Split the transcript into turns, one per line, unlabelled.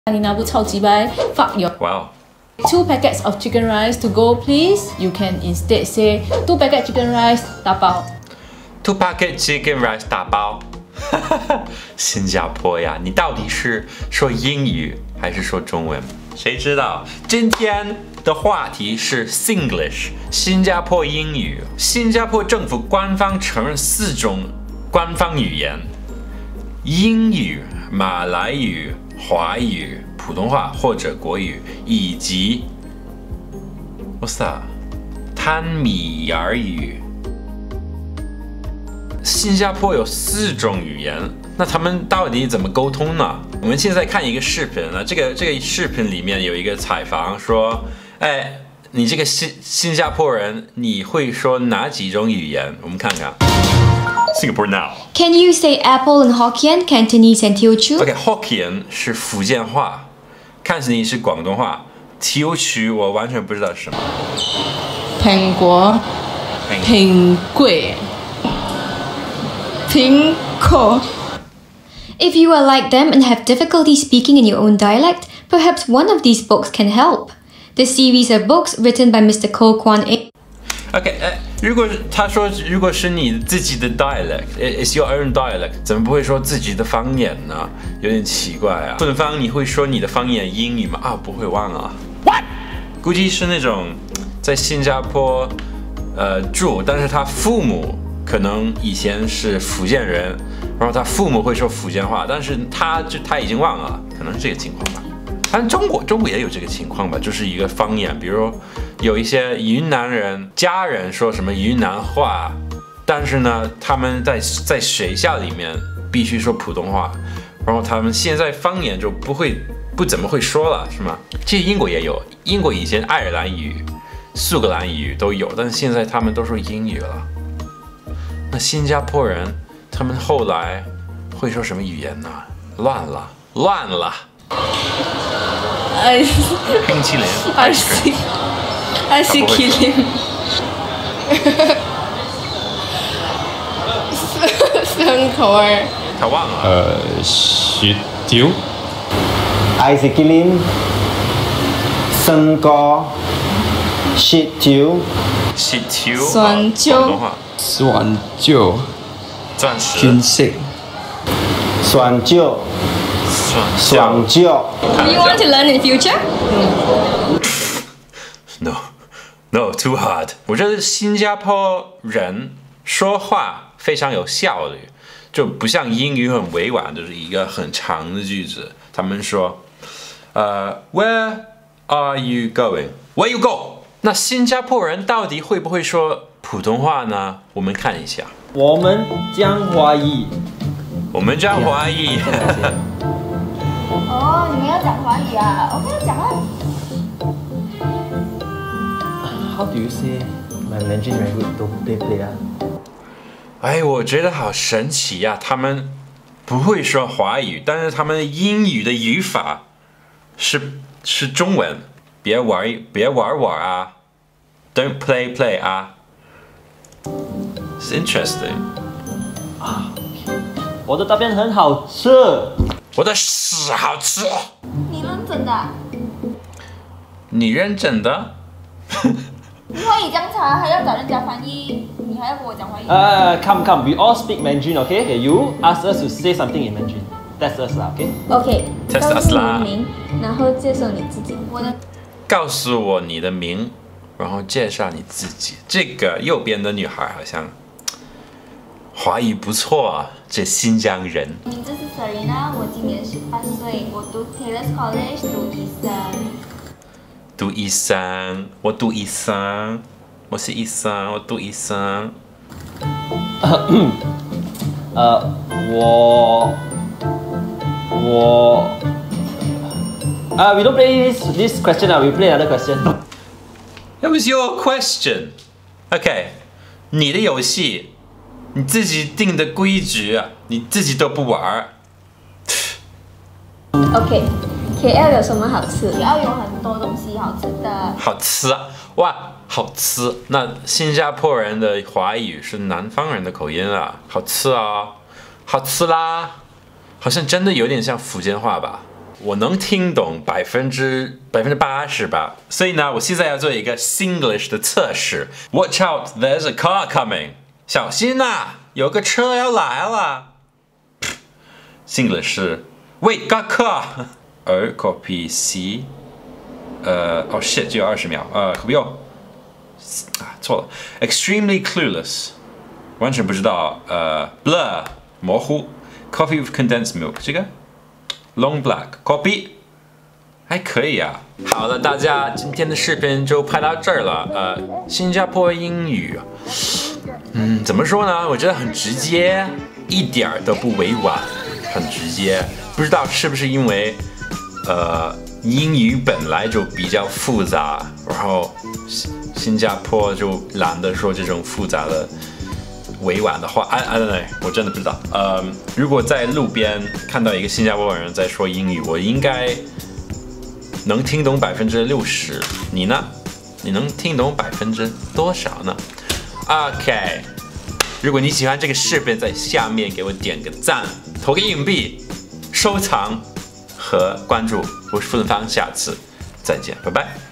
你那部超级白 fuck your
Wow.
2 packets of chicken rice to go please. You can instead say 2 packet chicken rice 打包。
2 packet chicken rice 打包。新加坡呀，你到底是说英语还是说中文？谁知道？今天的话题是 Singlish 新加坡英语。新加坡政府官方承认4种官方语言：英语、马来语、华语、普通话或者国语，以及 What's that？ 坦米尔语。新加坡有4种语言，那他们到底怎么沟通呢？我们现在看一个视频呢，这个视频里面有一个采访说，哎，你这个新加坡人，你会说哪几种语言？我们看看。Singapore now.
Can you say apple in Hokkien, Cantonese and Teochew?
OK, Hokkien 是福建话，Cantonese 是广东话，Teochew 我完全不知道是什么。
苹果，苹果，苹果。
If you are like them and have difficulty speaking in your own dialect, perhaps one of these books can help. The series of books written by Mr. Koh Kwan Eng.
OK， 如果他说如果是你自己的 dialect，it's your own dialect， 怎么不会说自己的方言呢？有点奇怪啊。顺芳，你会说你的方言英语吗？啊，不会，忘了。What？ 估计是那种在新加坡住，但是他父母可能以前是福建人，然后他父母会说福建话，但是他已经忘了，可能是这个情况吧。反正中国也有这个情况吧，就是一个方言，比如有一些云南人家人说什么云南话，但是呢，他们在学校里面必须说普通话，然后他们现在方言就不怎么会说了，是吗？其实英国也有，英国以前爱尔兰语、苏格兰语都有，但是现在他们都说英语了。那新加坡人他们后来会说什么语言呢？乱了。冰淇淋
I see killing. 生口儿。
他忘了。
雪條。
Ice cream, 生果、雪條、
酸椒
广东话。
酸椒。
钻石。
鑽石。
酸椒、爽椒。
Do you want to learn in future?
No, too hard. 我觉得新加坡人说话非常有效率，就不像英语很委婉，就是一个很长的句子。他们说，Where are you going? Where you go? 那新加坡人到底会不会说普通话呢？我们看一下。
我们讲华语。
我们讲华语。
哦，你们要讲华语啊 ？OK， 讲啊。
How do you say my Mandarin very good? Don't play 啊。
哎，我觉得好神奇呀！他们不会说华语，但是他们英语的语法是中文。别玩啊 ！Don't play 啊。It's interesting。
我的大便很好吃。
我的屎好吃。
你认真的、啊？
你认真的？
你华语这样差，还要找人家翻译，你还要跟我讲华语
？Come, we all speak Mandarin, okay? Okay, you ask us to say something in Mandarin. That's us, okay?
Okay.
Test us 啦。
然后介绍你自己。
告诉我你的名，然后介绍你自己。这个右边的女孩好像华语不错啊，这新疆人。
名字是 Serena， 我今年18岁，我读 Taylor's College， 读医生。
读医生，我读医生，我是医生，我读医生。
We don't play this question, we play another question.
That was your question. OK， 你的游戏，你自己定的规矩，你自己都不玩。
OK, KL 有什么好吃？
也要有很多东西好吃的。
好吃哇，好吃。那新加坡人的华语是南方人的口音啊，好吃啊，好吃啦，好像真的有点像福建话吧。 我能听懂80%吧。所以呢，我现在要做一个 Singlish 的测试。Watch out, there's a car coming. 小心呐，有个车要来了。Singlish 是 Wait, got car. copy C. shit， 只有20秒。可不用。错了。Extremely clueless， 完全不知道。blur， 模糊。Coffee with condensed milk， 这个。Long black copy， 还可以啊。好了，大家今天的视频就拍到这儿了。新加坡英语，怎么说呢？我觉得很直接，一点儿都不委婉，很直接。不知道是不是因为英语本来就比较复杂，然后新加坡就懒得说这种复杂的。委婉的话 I don't know， 我真的不知道。如果在路边看到一个新加坡人在说英语，我应该能听懂60%。你呢？你能听懂多少呢 ？OK， 如果你喜欢这个视频，在下面给我点个赞，投个硬币，收藏和关注。我是傅文芳，下次再见，拜拜。